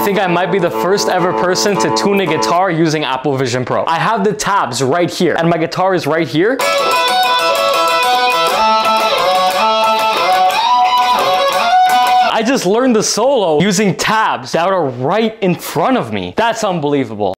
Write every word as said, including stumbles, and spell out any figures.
think I might be the first ever person to tune a guitar using Apple Vision Pro. I have the tabs right here, and my guitar is right here. I just learned the solo using tabs that are right in front of me. That's unbelievable.